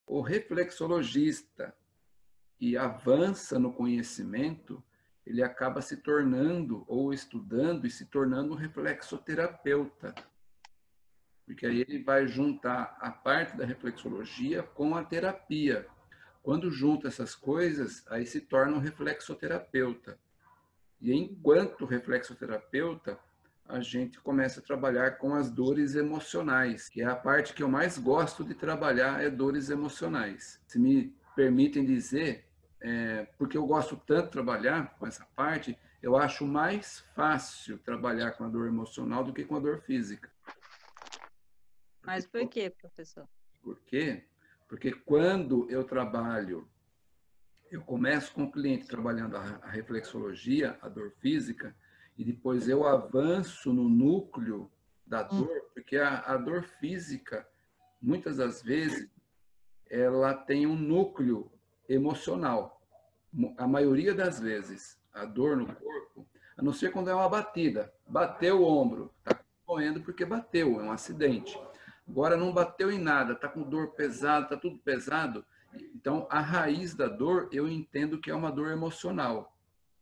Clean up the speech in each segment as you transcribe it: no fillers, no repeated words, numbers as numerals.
o reflexologista e avança no conhecimento, ele acaba se tornando, ou estudando e se tornando um reflexoterapeuta. Porque aí ele vai juntar a parte da reflexologia com a terapia. Quando junta essas coisas, aí se torna um reflexoterapeuta. E enquanto reflexoterapeuta, a gente começa a trabalhar com as dores emocionais, que é a parte que eu mais gosto de trabalhar, é dores emocionais. Se me permitem dizer, porque eu gosto tanto de trabalhar com essa parte, eu acho mais fácil trabalhar com a dor emocional do que com a dor física. Mas por quê, professor? Por quê? Porque quando eu trabalho, eu começo com o cliente trabalhando a reflexologia, a dor física, e depois eu avanço no núcleo da dor, porque a dor física, muitas das vezes, ela tem um núcleo emocional. A maioria das vezes, a dor no corpo, a não ser quando é uma batida, bateu o ombro, está doendo porque bateu, é um acidente. Agora não bateu em nada, está com dor pesada, está tudo pesado. Então, a raiz da dor, eu entendo que é uma dor emocional.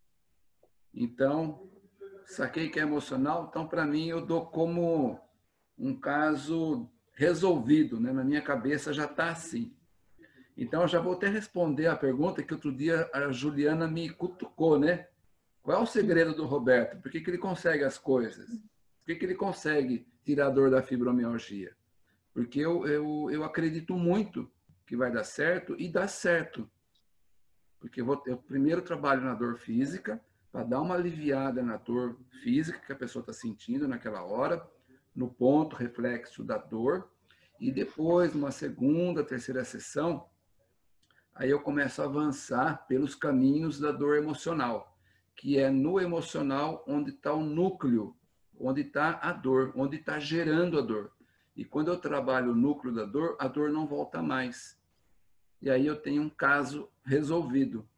Então, saquei que é emocional, então, para mim, eu dou como um caso resolvido, né? Na minha cabeça já está assim. Então, eu já vou até responder a pergunta que outro dia a Juliana me cutucou, né? Qual é o segredo do Roberto? Por que ele consegue as coisas? Por que ele consegue tirar a dor da fibromialgia? Porque eu acredito muito que vai dar certo e dá certo. Porque eu primeiro trabalho na dor física, para dar uma aliviada na dor física que a pessoa está sentindo naquela hora, no ponto reflexo da dor, e depois, numa segunda, terceira sessão, aí eu começo a avançar pelos caminhos da dor emocional, que é no emocional onde está o núcleo, onde está a dor, onde está gerando a dor. E quando eu trabalho o núcleo da dor, a dor não volta mais. E aí eu tenho um caso resolvido.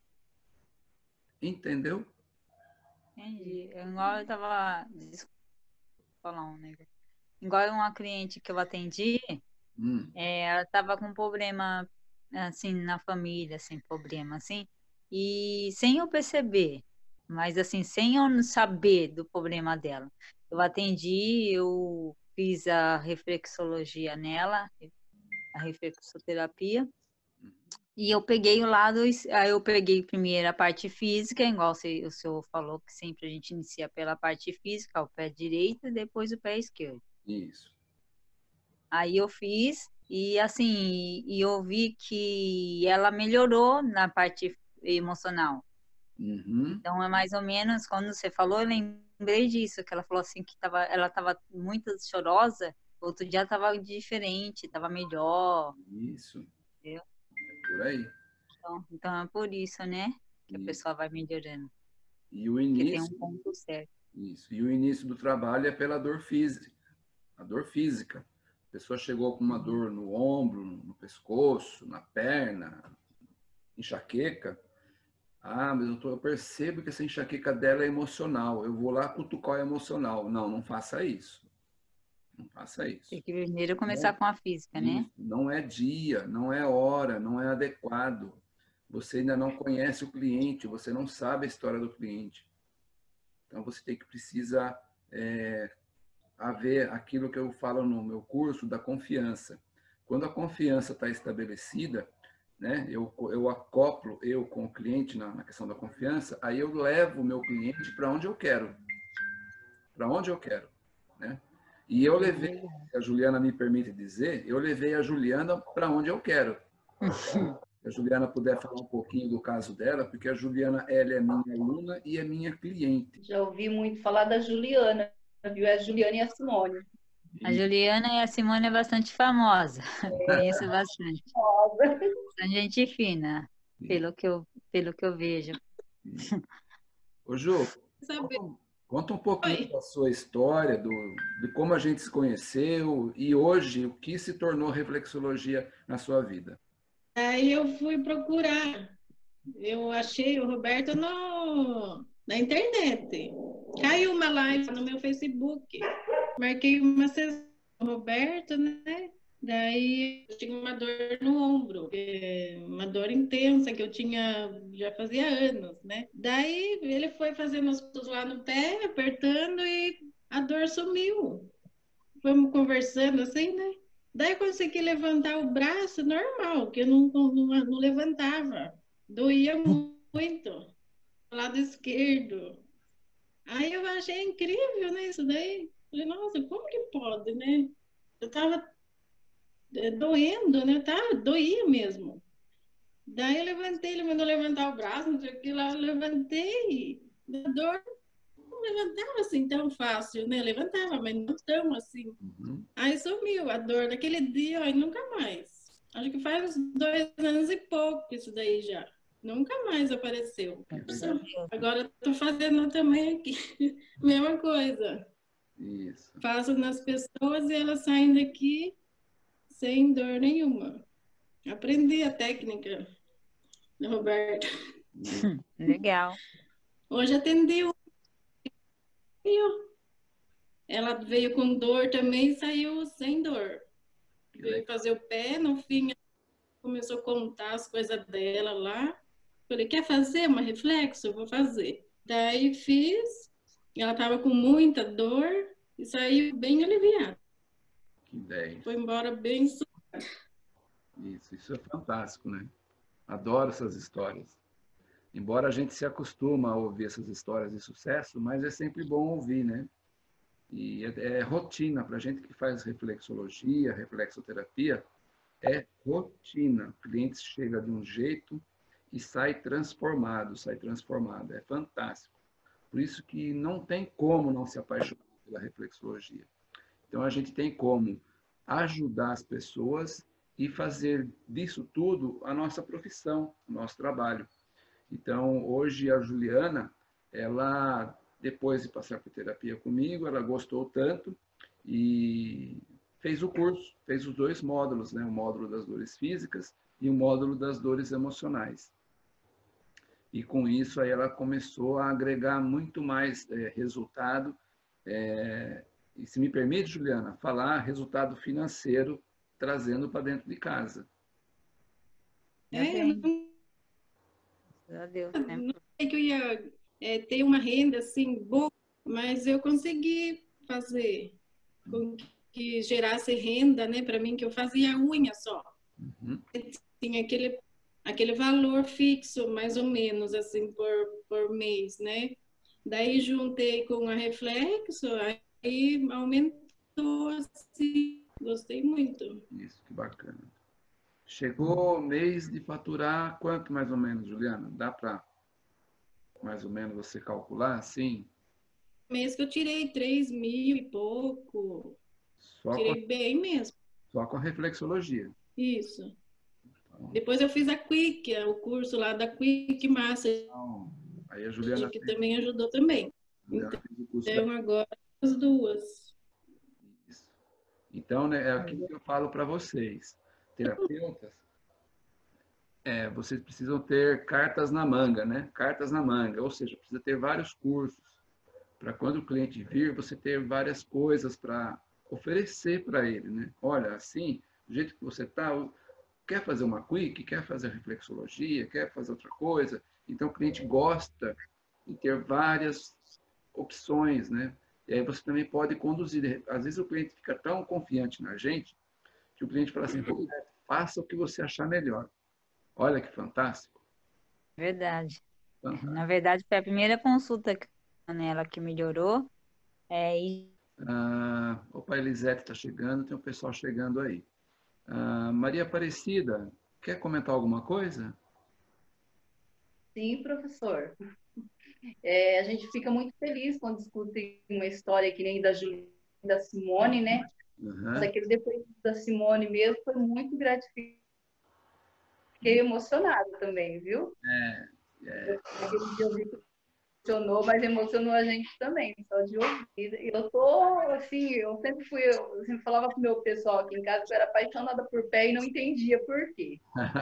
Entendeu? Entendi. Igual eu tava. Desculpa falar um negócio. Igual uma cliente que eu atendi, ela tava com problema, assim, na família, assim, problema, assim, e sem eu perceber, mas assim, sem eu saber do problema dela. Eu atendi, eu fiz a reflexologia nela, a reflexoterapia, e eu peguei o lado, aí eu peguei primeiro a parte física, igual o senhor falou que sempre a gente inicia pela parte física, o pé direito e depois o pé esquerdo. Isso. Aí eu fiz e assim, e eu vi que ela melhorou na parte emocional. Uhum. Então é mais ou menos quando você falou, eu lembrei disso, que ela falou assim que ela estava muito chorosa, outro dia estava diferente, estava melhor, Isso. entendeu? É por aí. Então é por isso, né, que a Isso. pessoa vai melhorando, E o porque tem início, um ponto certo. isso. E o início do trabalho é pela dor física. A dor física. A pessoa chegou com uma dor no ombro, no pescoço, na perna, enxaqueca. Ah, mas eu percebo que essa enxaqueca dela é emocional. Eu vou lá cutucar o emocional. Não, não faça isso. Não faça Tem isso. que primeiro começar Não, com a física, né? isso não é dia, não é hora, não é adequado. Você ainda não conhece o cliente, você não sabe a história do cliente. Então você tem que precisar haver aquilo que eu falo no meu curso da confiança. Quando a confiança está estabelecida, né, eu acoplo eu com o cliente na questão da confiança, aí eu levo o meu cliente para onde eu quero, para onde eu quero, né? E eu levei, se a Juliana me permite dizer, eu levei a Juliana para onde eu quero. Se a Juliana puder falar um pouquinho do caso dela, porque a Juliana, ela é minha aluna e é minha cliente. Já ouvi muito falar da Juliana, viu? É a Juliana e a Simone. A Juliana e a Simone é bastante famosa, conheço bastante. São gente fina, pelo que eu vejo. Ô, Ju, Saber. conta um pouquinho Oi. da sua história, de como a gente se conheceu e hoje o que se tornou reflexologia na sua vida. Aí eu fui procurar. Eu achei o Roberto na internet. Caiu uma live no meu Facebook. Marquei uma sessão com o Roberto, né? Daí eu tinha uma dor no ombro, uma dor intensa que eu tinha já fazia anos, né? Daí ele foi fazendo as coisas lá no pé, apertando e a dor sumiu. Fomos conversando assim, né? Daí eu consegui levantar o braço normal, que eu não levantava. Doía muito, do lado esquerdo. Aí eu achei incrível, né? Isso daí. Falei, nossa, como que pode, né? Eu tava doendo, né? Tá, doía mesmo. Daí eu levantei, ele mandou levantar o braço, não sei o que lá, eu levantei. A dor não levantava assim tão fácil, né? Levantava, mas não tão assim. Aí sumiu a dor daquele dia, ó, e nunca mais. Acho que faz uns 2 anos e pouco isso daí já. Nunca mais apareceu. Agora eu tô fazendo também aqui. Mesma coisa. Isso. Faço nas pessoas e elas saem daqui sem dor nenhuma. Aprendi a técnica, Roberto. Legal. Hoje atendi uma. Ela veio com dor também e saiu sem dor. Veio fazer o pé, no fim começou a contar as coisas dela lá. Falei, quer fazer uma reflexo? Eu vou fazer. Daí fiz, ela estava com muita dor e saiu bem aliviada. Que ideia. Foi embora bem suave. Isso é fantástico, né? Adoro essas histórias. Embora a gente se acostuma a ouvir essas histórias de sucesso, mas é sempre bom ouvir, né? E é rotina para a gente que faz reflexologia, reflexoterapia, é rotina. O cliente chega de um jeito e sai transformado, sai transformado. É fantástico. Por isso que não tem como não se apaixonar pela reflexologia. Então, a gente tem como ajudar as pessoas e fazer disso tudo a nossa profissão, o nosso trabalho. Então, hoje a Juliana, ela, depois de passar por terapia comigo, ela gostou tanto e fez o curso, fez os 2 módulos, né? O módulo das dores físicas e o módulo das dores emocionais. E com isso aí ela começou a agregar muito mais resultado. E se me permite, Juliana, falar resultado financeiro trazendo para dentro de casa. Não sei que eu ia ter uma renda assim boa, mas eu consegui fazer com que gerasse renda, né, para mim, que eu fazia unha só. Tinha aquele valor fixo, mais ou menos, assim, por mês, né? Daí juntei com a Reflexo, aí aumentou, assim, gostei muito. Isso, que bacana. Chegou o mês de faturar quanto mais ou menos, Juliana? Dá para mais ou menos você calcular assim? Mês que eu tirei 3.000 e pouco. Tirei bem mesmo. Só com a reflexologia. Isso. Então, depois eu fiz a Quick, o curso lá da Quick Master. Aí a Juliana que também ajudou também. Então agora as duas. Isso. Então, né, é aquilo que eu falo para vocês, terapeutas, vocês precisam ter cartas na manga, né? Cartas na manga, ou seja, precisa ter vários cursos para quando o cliente vir, você ter várias coisas para oferecer para ele, né? Olha, assim, do jeito que você está, quer fazer uma quick, quer fazer reflexologia, quer fazer outra coisa, então o cliente gosta de ter várias opções, né? E aí você também pode conduzir. Às vezes o cliente fica tão confiante na gente que o cliente fala assim, faça o que você achar melhor. Olha que fantástico. Verdade. Fantástico. Na verdade, foi a primeira consulta nela que melhorou. Opa, a Elisete está chegando, tem um pessoal chegando aí. Maria Aparecida, quer comentar alguma coisa? Sim, professor. A gente fica muito feliz quando escuta uma história que nem da Simone, né? Mas aquele depoimento da Simone mesmo foi muito gratificante. Fiquei emocionada também, viu? Aquele dia eu vi que emocionou, mas emocionou a gente também, só de ouvir. E eu tô, assim, eu sempre falava com o meu pessoal aqui em casa que eu era apaixonada por pé e não entendia por quê.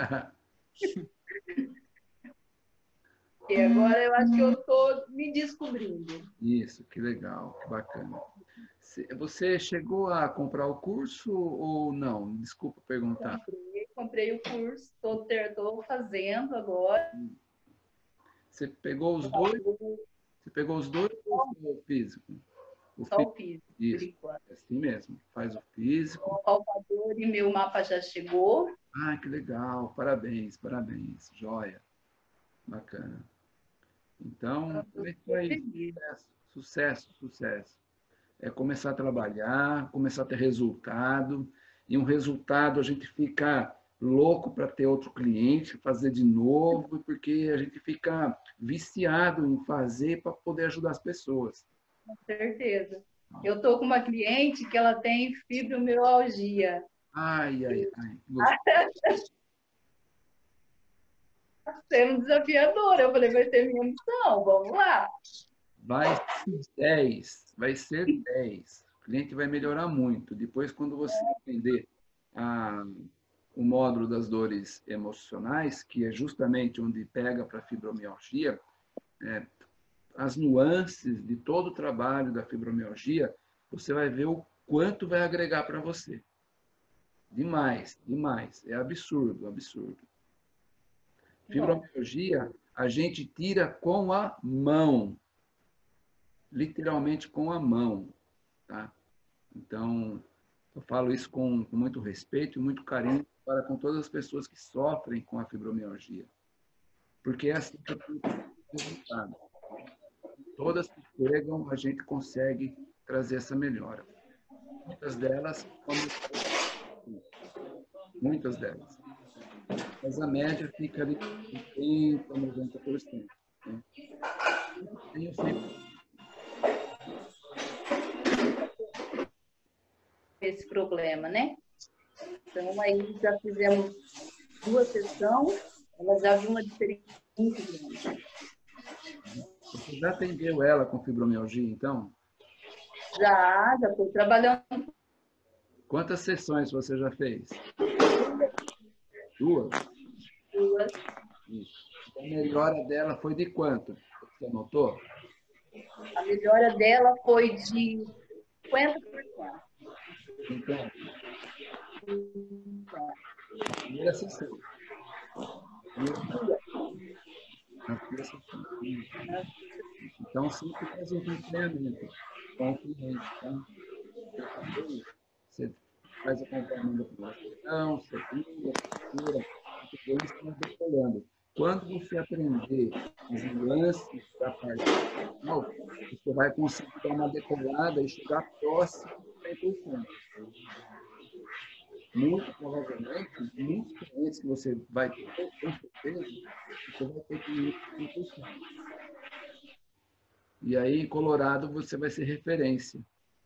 E agora eu acho que eu estou me descobrindo. Isso, que legal, que bacana. Você chegou a comprar o curso ou não? Desculpa perguntar. Comprei o curso, estou fazendo agora. Você pegou os dois? Você pegou os dois ou só o físico? Só o físico, isso, por enquanto. é assim mesmo. Faz o físico. O palpador e meu mapa já chegou. Ah, que legal. Parabéns, parabéns. Joia. Bacana. Então, é aí. Sucesso, sucesso. É começar a trabalhar, começar a ter resultado. E um resultado a gente fica louco para ter outro cliente, fazer de novo, porque a gente fica viciado em fazer para poder ajudar as pessoas. Com certeza. Eu estou com uma cliente que ela tem fibromialgia. Ai, ai, ai. Sendo desafiadora. Eu falei, vai ser minha missão, vamos lá. Vai ser 10, vai ser 10. O cliente vai melhorar muito. Depois, quando você aprender o módulo das dores emocionais, que é justamente onde pega para a fibromialgia, as nuances de todo o trabalho da fibromialgia, você vai ver o quanto vai agregar para você. Demais, demais. É absurdo, absurdo. Fibromialgia, a gente tira com a mão. Literalmente com a mão. Tá? Então, eu falo isso com muito respeito e muito carinho para com todas as pessoas que sofrem com a fibromialgia. Porque é assim que eu tenho resultado. Todas que chegam, a gente consegue trazer essa melhora. Muitas delas, muitas delas. Mas a média fica ali em 80%, 90%. Né? Tenho sempre esse problema, né? Então, aí já fizemos 2 sessões, ela já viu uma diferença muito grande. Você já atendeu ela com fibromialgia, então? Já estou trabalhando. Quantas sessões você já fez? 2? 2. Isso. A melhora dela foi de quanto? Você anotou? A melhora dela foi de 50%. Então, primeira sessão. Então, sempre faz um acompanhamento com o cliente. Tá? Você faz acompanhamento da sessão, segunda, terceira, depois está decolando. Quando você aprender as nuances da parte final, você vai conseguir dar uma decolada e chegar próximo do 100%. Muito provavelmente, muitos clientes que você vai ter, com certeza, você vai ter clientes de 100%. E aí, em Colorado, você vai ser referência.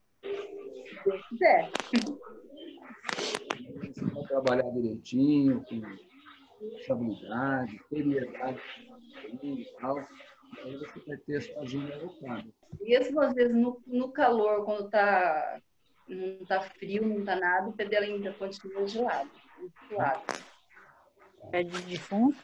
Você vai trabalhar direitinho, com estabilidade, seriedade e tal. Aí você vai ter a sua agenda lotada. Mesmo às vezes no calor, quando não tá frio, não tá nada, o pé dela ainda continua gelado. Pé de defunto?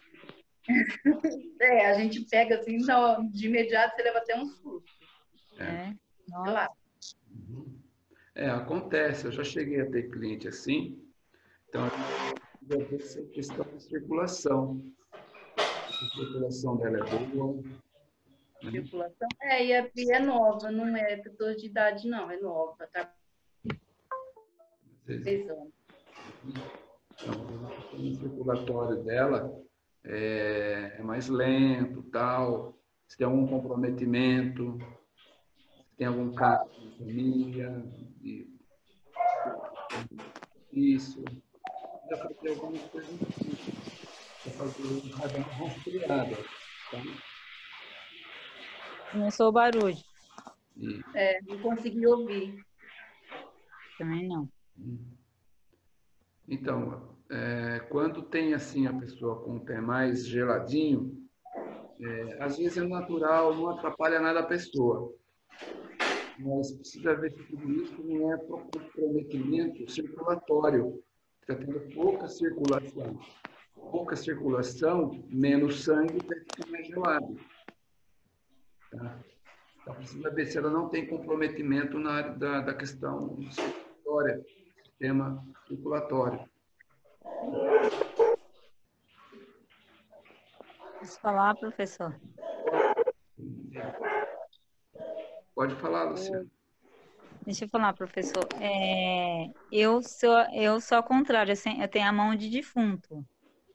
A gente pega assim, de imediato você leva até um susto. Nossa. Acontece, eu já cheguei a ter cliente assim, então vai ter essa questão de circulação. A circulação dela é boa. Circulação? E é nova, não é pessoa de idade, não, é nova, tá? 6 anos. Então, o circulatório dela é mais lento, tal. Se tem algum comprometimento, se tem algum caso de família, isso. Dá para ter algumas coisas para fazer uma rastreada. Tá? Começou o barulho. Não consegui ouvir. Também não. Então, quando tem assim a pessoa com o pé mais geladinho, às vezes é natural, não atrapalha nada a pessoa. Mas precisa ver se tudo isso não é comprometimento circulatório. Está tendo pouca circulação. Pouca circulação, menos sangue, vai ficar mais gelado. Tá? Então, precisa ver se ela não tem comprometimento na área da questão circulatória, sistema circulatório. Posso falar, professor? Pode falar, Luciana. Deixa eu falar, professor. Eu sou ao contrário, eu tenho a mão de defunto.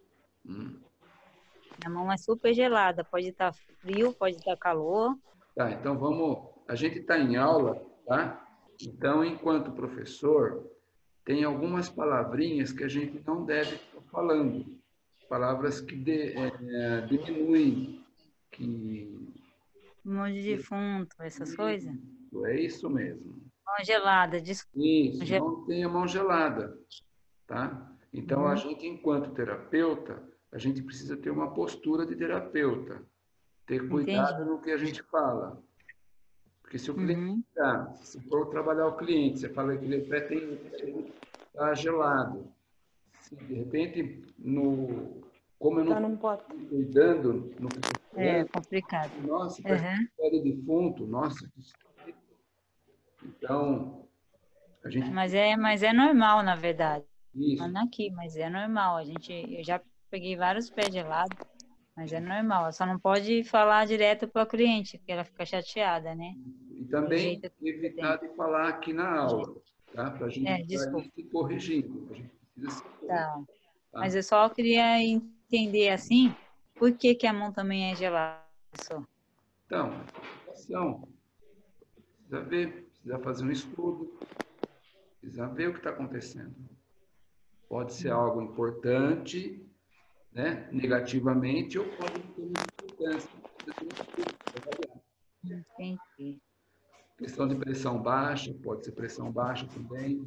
A mão é super gelada, pode estar frio, pode estar calor. Tá, então vamos... A gente está em aula, tá? Então, enquanto professor, tem algumas palavrinhas que a gente não deve estar falando. Palavras que diminuem, que... Mão de defunto, essas coisas. É isso mesmo. Mão gelada, desculpa. Isso, não tenha mão gelada, tá? Então, a gente, enquanto terapeuta, a gente precisa ter uma postura de terapeuta. Ter cuidado no que a gente fala. Porque se o cliente se for trabalhar o cliente, você fala que ele está gelado. Se de repente, como eu não estou cuidando no que é complicado. Nossa, parece defunto, nossa. Então, a gente... Mas é normal, na verdade. Isso. Não aqui, mas é normal. Eu já peguei vários pés gelados, mas é normal. Só não pode falar direto para o cliente, porque ela fica chateada, né? E também evitar de falar aqui na aula, tá? Para a gente se corrigindo. A gente precisa se corrigir. Tá. Mas eu só queria entender assim, por que a mão também é gelada? Então, precisa ver, precisa fazer um estudo, precisa ver o que está acontecendo. Pode ser algo importante, né, negativamente, ou pode ter uma importância. Entendi. Questão de pressão baixa, pode ser pressão baixa também.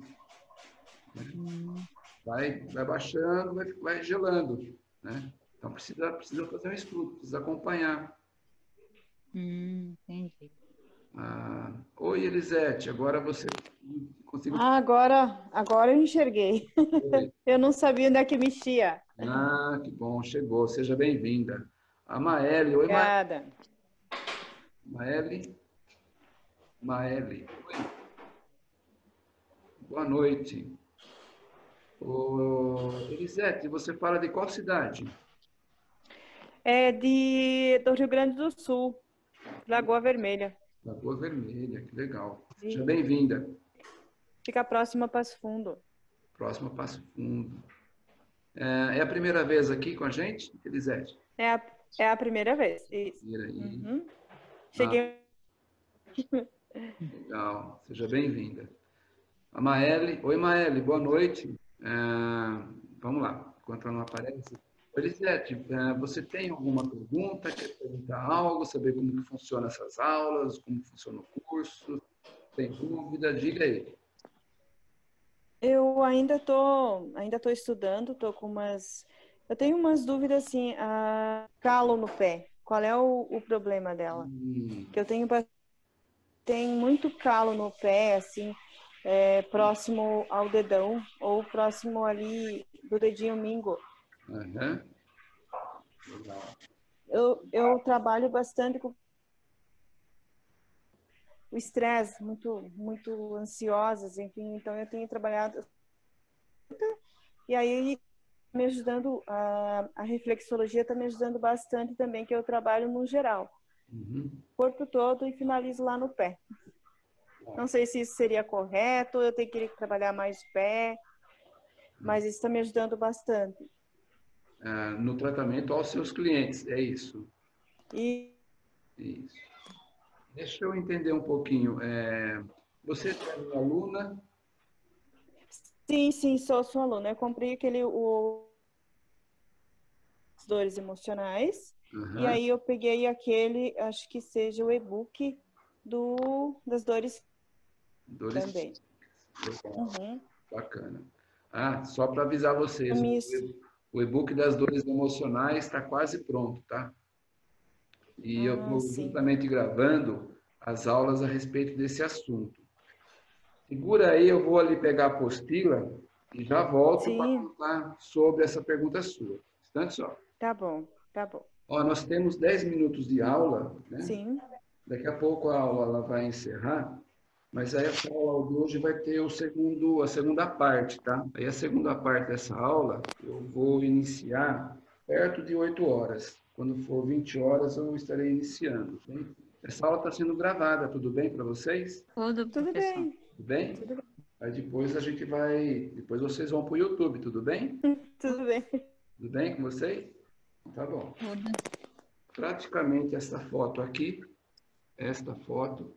Vai baixando, vai gelando, né? Então, precisa fazer um estudo, precisa acompanhar. Entendi. Oi, Elisete, agora você conseguiu... Agora eu enxerguei. Eu não sabia onde é que mexia. Que bom, chegou. Seja bem-vinda. A Maeli. Oi, Obrigada. Maeli. Oi. Boa noite. Elisete, você fala de qual cidade? É do Rio Grande do Sul, Lagoa Vermelha. Lagoa Vermelha, que legal. Seja bem-vinda. Fica próximo a Passo Fundo. Próximo a Passo Fundo. É a primeira vez aqui com a gente, Elisete? É a primeira vez. Isso. Cheguei. Legal, seja bem-vinda. A Maeli. Oi, Maeli, boa noite. Vamos lá, enquanto ela não aparece. Elisete, você tem alguma pergunta? Quer perguntar algo? Saber como que funciona essas aulas? Como funciona o curso? Tem dúvida? Diga aí. Eu ainda tô estudando, eu tenho umas dúvidas assim, calo no pé. Qual é o problema dela? Que eu tenho muito calo no pé, assim, próximo ao dedão ou próximo ali do dedinho mínguo. Legal. Eu trabalho bastante com o estresse, muito ansiosas, enfim, então eu tenho trabalhado e aí me ajudando, a reflexologia está me ajudando bastante também, que eu trabalho no geral, corpo todo e finalizo lá no pé. Não sei se isso seria correto, eu tenho que trabalhar mais o pé, mas isso está me ajudando bastante. No tratamento aos seus clientes, é isso? Isso. Deixa eu entender um pouquinho. Você é minha aluna? Sim, sou sua aluna. Eu comprei as dores emocionais, e aí eu peguei aquele, acho que seja o e-book das dores também. Bacana. Só para avisar vocês, o e-book das dores emocionais está quase pronto, tá? E eu estou justamente gravando as aulas a respeito desse assunto. Segura aí, eu vou ali pegar a apostila e já volto para contar sobre essa pergunta sua. Instante só. Tá bom. Nós temos 10 minutos de aula, né? Sim. Daqui a pouco a aula ela vai encerrar, mas aí essa aula de hoje vai ter a segunda parte, tá? Aí a segunda parte dessa aula eu vou iniciar perto de 8 horas. Quando for 20 horas eu estarei iniciando. Tá? Essa aula está sendo gravada, tudo bem para vocês? Tudo bem. Tudo bem? Tudo bem. Aí depois depois vocês vão para o YouTube, tudo bem? Tudo bem. Tudo bem com vocês? Tá bom. Tudo. Praticamente essa foto aqui, esta foto,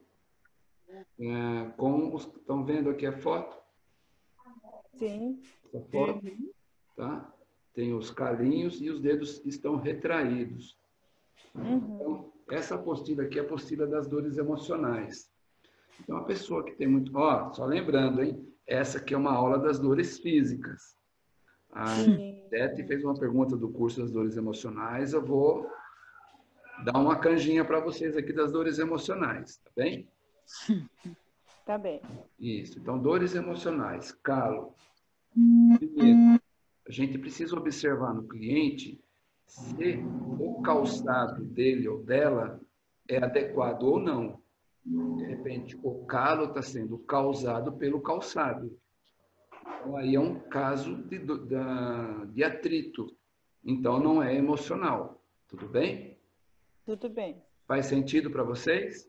estão vendo aqui a foto? Sim. Essa foto, tá? Tem os calinhos e os dedos estão retraídos. Então, essa apostila aqui é a apostila das dores emocionais. Então, a pessoa que tem muito... só lembrando, hein? Essa aqui é uma aula das dores físicas. A Tete fez uma pergunta do curso das dores emocionais. Eu vou dar uma canjinha para vocês aqui das dores emocionais, tá bem? Tá bem. Isso. Então, dores emocionais, calo. Primeiro, a gente precisa observar no cliente se o calçado dele ou dela é adequado ou não. De repente, o calo está sendo causado pelo calçado. Então, aí é um caso de atrito. Então, não é emocional. Tudo bem? Tudo bem. Faz sentido para vocês?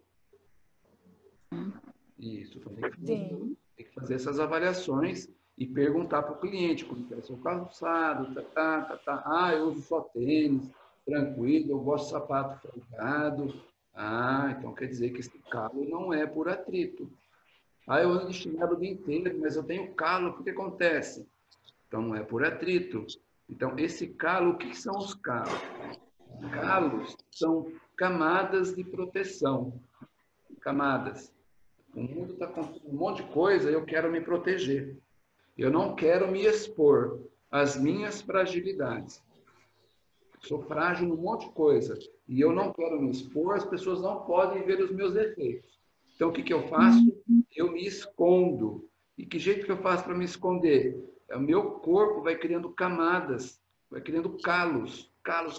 Isso. Tem que fazer essas avaliações e perguntar para o cliente como é o seu calçado, eu uso só tênis, tranquilo, eu gosto de sapato folgado. Então quer dizer que esse calo não é por atrito. Eu ando de chinelo o dia inteiro, mas eu tenho calo, o que acontece? Então não é por atrito. Então esse calo, o que são os calos? Calos são camadas de proteção. Camadas. O mundo está com um monte de coisa, eu quero me proteger. Eu não quero me expor às minhas fragilidades. Eu sou frágil num monte de coisa. E eu não quero me expor, as pessoas não podem ver os meus defeitos. Então, o que eu faço? Eu me escondo. E que jeito que eu faço para me esconder? O meu corpo vai criando camadas, vai criando calos. Calos.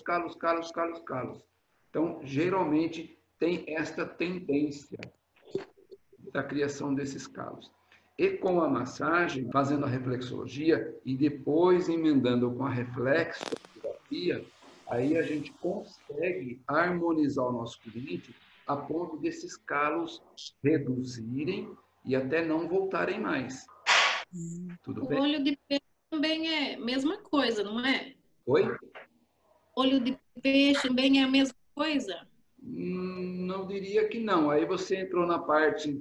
Então, geralmente, tem esta tendência da criação desses calos. E com a massagem, fazendo a reflexologia e depois emendando com a reflexoterapia, aí a gente consegue harmonizar o nosso cliente a ponto desses calos reduzirem e até não voltarem mais. Tudo bem? O olho de peixe também é a mesma coisa, não é? Oi? Olho de peixe também é a mesma coisa? Não diria que não. Aí você entrou na parte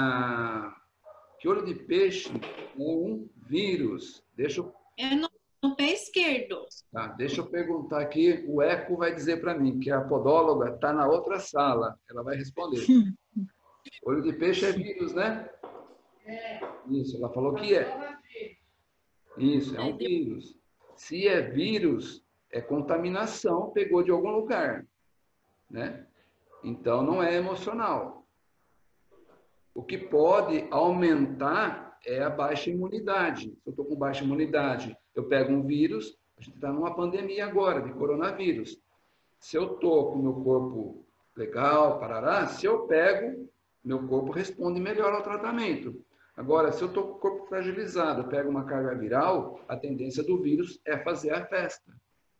que olho de peixe é um vírus. É no pé esquerdo. Deixa eu perguntar aqui. O Eco vai dizer para mim que a podóloga está na outra sala. Ela vai responder. Olho de peixe é vírus, né? Isso, ela falou que é. Isso, é um vírus. Se é vírus, é contaminação, pegou de algum lugar, né? Então, não é emocional. O que pode aumentar é a baixa imunidade. Se eu estou com baixa imunidade, eu pego um vírus, a gente está numa pandemia agora, de coronavírus. Se eu estou com o meu corpo legal, parará, se eu pego, meu corpo responde melhor ao tratamento. Agora, se eu estou com o corpo fragilizado, eu pego uma carga viral, a tendência do vírus é fazer a festa.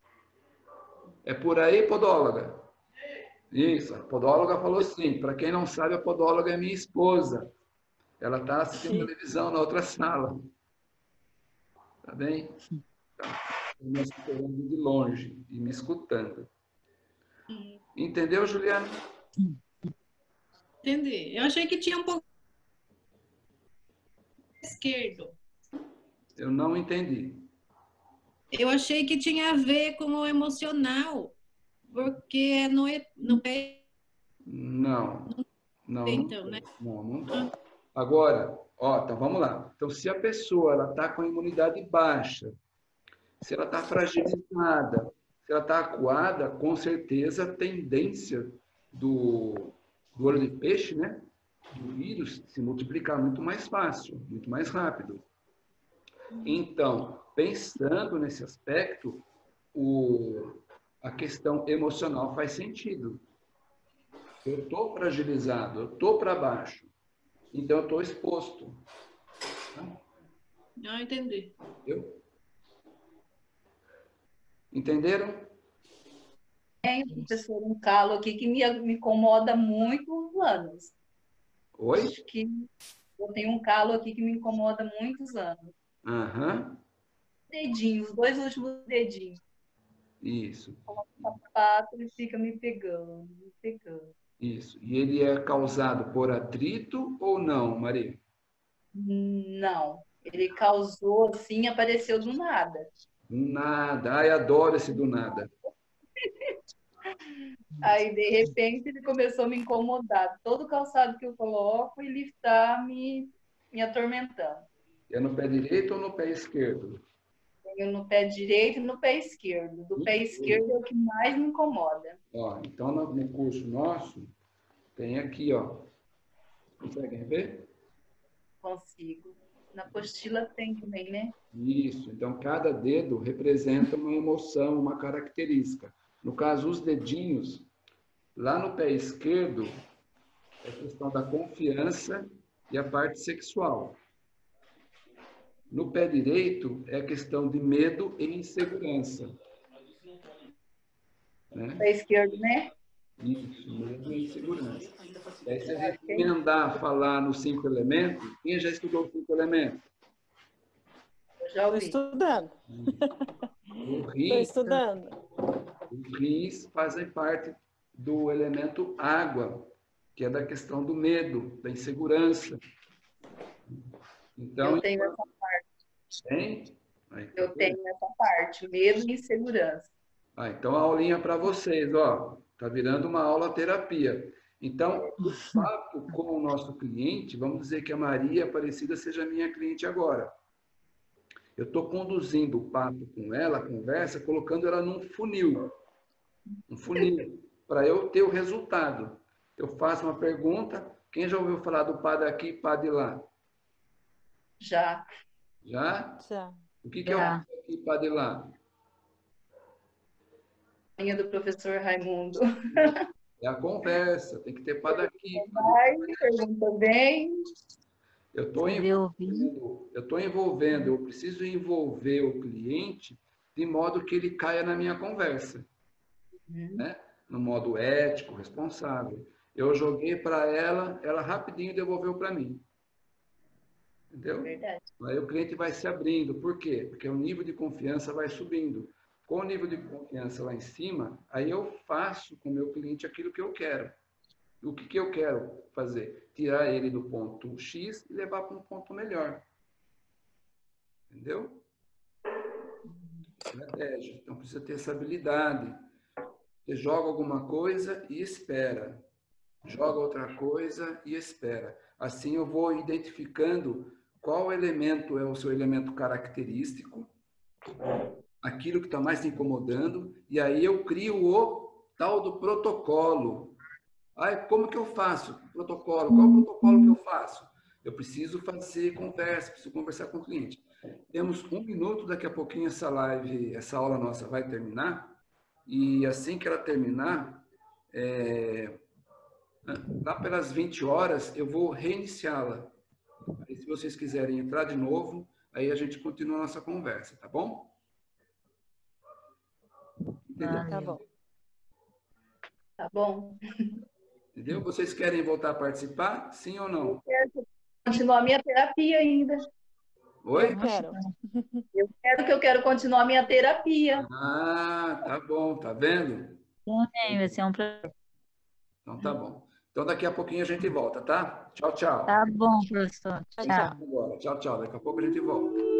É por aí, podóloga? Isso, a podóloga falou assim. Para quem não sabe, a podóloga é minha esposa. Ela está assistindo televisão na outra sala. Tá bem? Tá me esperando de longe e me escutando. Entendeu, Juliana? Entendi. Eu achei que tinha um pouco esquerdo. Eu não entendi. Eu achei que tinha a ver com o emocional, porque é no pé. Não. Então, né? Não. Agora, então vamos lá. Então, se a pessoa está com a imunidade baixa, se ela está fragilizada, se ela está acuada, com certeza a tendência do olho de peixe, né? Do vírus se multiplicar muito mais fácil, muito mais rápido. Então, pensando nesse aspecto, a questão emocional faz sentido. Eu estou fragilizado, eu estou para baixo. Então, eu estou exposto. Não entendi. Entendeu? Entenderam? Tem, professor, um calo aqui que me incomoda muito há anos. Oi? Acho que eu tenho um calo aqui que me incomoda há muitos anos. Aham. Dedinhos, os 2 últimos dedinhos. Isso. Coloco o sapato e fica me pegando, me pegando. Isso. E ele é causado por atrito ou não, Maria? Não. Ele causou assim, apareceu do nada. Do nada. Ai, adoro esse do nada. Aí, de repente, ele começou a me incomodar. Todo calçado que eu coloco, ele está me atormentando. É no pé direito ou no pé esquerdo? Tenho no pé direito e no pé esquerdo. Do pé esquerdo é o que mais me incomoda. Ó, então, no curso nosso, tem aqui, ó. Conseguem ver? Consigo. Na apostila tem também, né? Isso. Então, cada dedo representa uma emoção, uma característica. No caso, os dedinhos, lá no pé esquerdo, é a questão da confiança e a parte sexual. No pé direito, é a questão de medo e insegurança. Né? Pé esquerdo, né? Isso, medo e insegurança. E aí, se a gente emendar, falar nos 5 elementos, quem já estudou os 5 elementos? Eu já ouvi. Estou estudando. Estou estudando. Os rins fazem parte do elemento água, que é da questão do medo, da insegurança. Então, eu tenho essa parte. Tem? Aí, Eu tenho essa parte, medo e insegurança. Então, a aulinha para vocês, ó. Tá virando uma aula terapia. Então, o papo com o nosso cliente, vamos dizer que a Maria Aparecida seja minha cliente agora. Eu estou conduzindo o papo com ela, a conversa, colocando ela num funil. Um funil, para eu ter o resultado. Eu faço uma pergunta, quem já ouviu falar do pá daqui, pá de lá? Já. Já? Já. O que é o pá daqui, pá de lá? Do professor Raimundo. É a conversa, tem que ter pá daqui. Vai, pergunta bem. Eu estou envolvendo, eu preciso envolver o cliente de modo que ele caia na minha conversa. Né? No modo ético, responsável. Eu joguei para ela, ela rapidinho devolveu para mim. Entendeu? Verdade. Aí o cliente vai se abrindo. Por quê? Porque o nível de confiança vai subindo. Com o nível de confiança lá em cima, aí eu faço com o meu cliente aquilo que eu quero. O que eu quero fazer? Tirar ele do ponto X e levar para um ponto melhor. Entendeu? Estratégia. Então, precisa ter essa habilidade. Você joga alguma coisa e espera. Joga outra coisa e espera. Assim eu vou identificando qual elemento é o seu elemento característico, aquilo que está mais te incomodando, e aí eu crio o tal do protocolo. Como que eu faço? Protocolo. Qual o protocolo que eu faço? Eu preciso fazer conversa, preciso conversar com o cliente. Temos 1 minuto, daqui a pouquinho essa live, essa aula nossa vai terminar, e assim que ela terminar, lá pelas 20 horas, eu vou reiniciá-la. Aí, se vocês quiserem entrar de novo, aí a gente continua a nossa conversa, tá bom? Entendeu? Tá bom. Tá bom. Entendeu? Vocês querem voltar a participar? Sim ou não? Eu quero continuar a minha terapia ainda. Oi? Eu quero. Eu quero continuar a minha terapia. Tá bom, tá vendo? Vai ser um prazer. Então tá bom. Então daqui a pouquinho a gente volta, tá? Tchau, tchau. Tá bom, professor. Tchau. Agora. Tchau, tchau. Daqui a pouco a gente volta.